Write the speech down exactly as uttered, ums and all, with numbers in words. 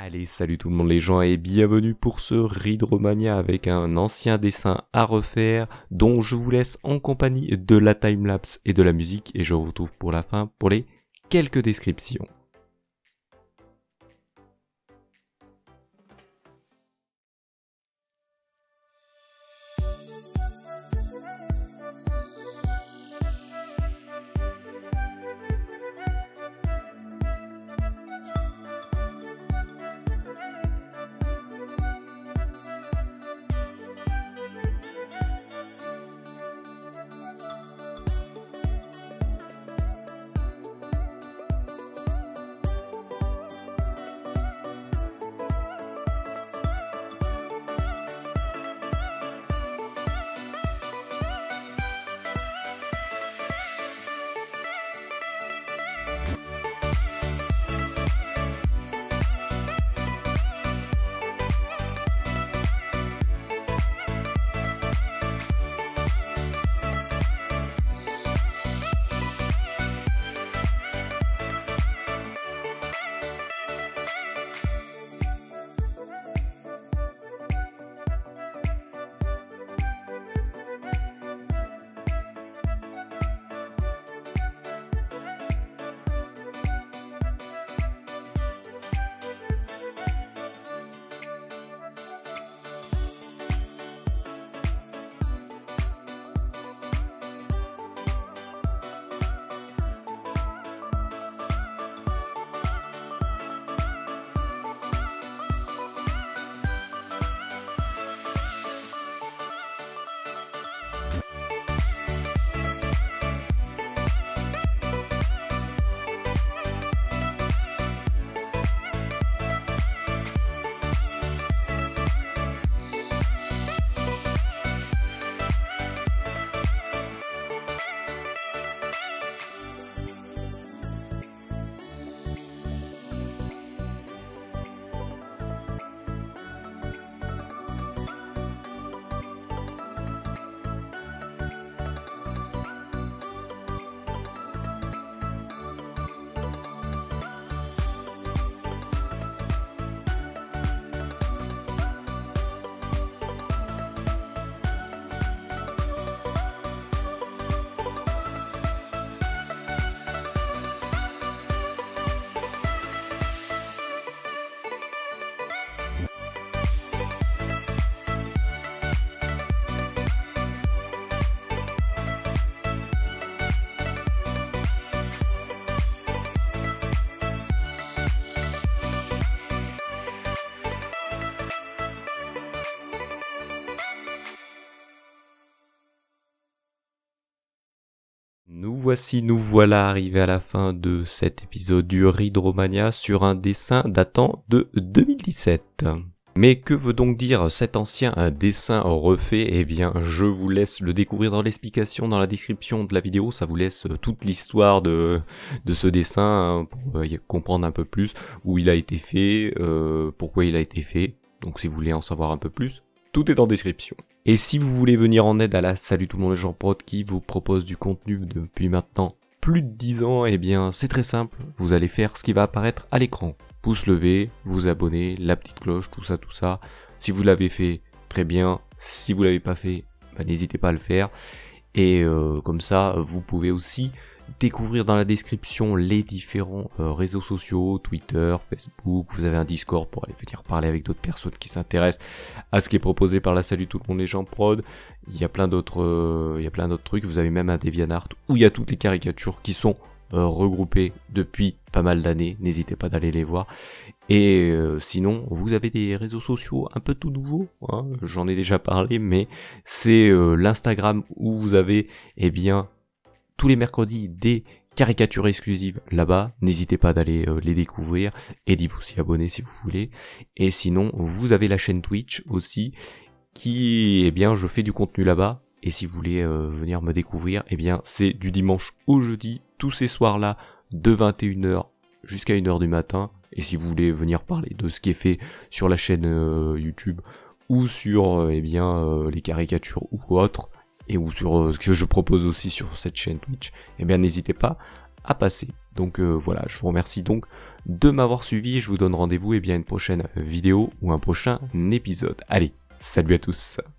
Allez, salut tout le monde les gens et bienvenue pour ce Ridromania avec un ancien dessin à refaire dont je vous laisse en compagnie de la timelapse et de la musique et je vous retrouve pour la fin pour les quelques descriptions. Nous voici, nous voilà arrivés à la fin de cet épisode du Ridromania sur un dessin datant de deux mille dix-sept. Mais que veut donc dire cet ancien dessin refait? Eh bien, je vous laisse le découvrir dans l'explication, dans la description de la vidéo. Ça vous laisse toute l'histoire de, de ce dessin hein, pour euh, comprendre un peu plus où il a été fait, euh, pourquoi il a été fait. Donc si vous voulez en savoir un peu plus, tout est en description. Et si vous voulez venir en aide à la Salut tout le monde les gens prod qui vous propose du contenu depuis maintenant plus de dix ans, eh bien c'est très simple, vous allez faire ce qui va apparaître à l'écran. Pouce levé, vous abonner, la petite cloche, tout ça, tout ça. Si vous l'avez fait, très bien. Si vous l'avez pas fait, bah, n'hésitez pas à le faire. Et euh, comme ça, vous pouvez aussi découvrir dans la description les différents euh, réseaux sociaux, Twitter, Facebook, vous avez un Discord pour aller venir parler avec d'autres personnes qui s'intéressent à ce qui est proposé par la Salut tout le monde les gens prod. Il y a plein d'autres euh, il y a plein d'autres trucs, vous avez même un DeviantArt où il y a toutes les caricatures qui sont euh, regroupées depuis pas mal d'années, n'hésitez pas d'aller les voir. Et euh, sinon, vous avez des réseaux sociaux un peu tout nouveaux, hein, j'en ai déjà parlé, mais c'est euh, l'Instagram où vous avez eh bien tous les mercredis des caricatures exclusives là-bas, n'hésitez pas d'aller euh, les découvrir et d'y vous y abonner si vous voulez. Et sinon, vous avez la chaîne Twitch aussi, qui, eh bien, je fais du contenu là-bas. Et si vous voulez euh, venir me découvrir, eh bien, c'est du dimanche au jeudi, tous ces soirs-là, de vingt et une heures jusqu'à une heure du matin. Et si vous voulez venir parler de ce qui est fait sur la chaîne euh, YouTube ou sur euh, eh bien euh, les caricatures ou autres, et ou sur euh, ce que je propose aussi sur cette chaîne Twitch, eh bien n'hésitez pas à passer. Donc euh, voilà, je vous remercie donc de m'avoir suivi et je vous donne rendez-vous et bien à une prochaine vidéo ou un prochain épisode. Allez, salut à tous.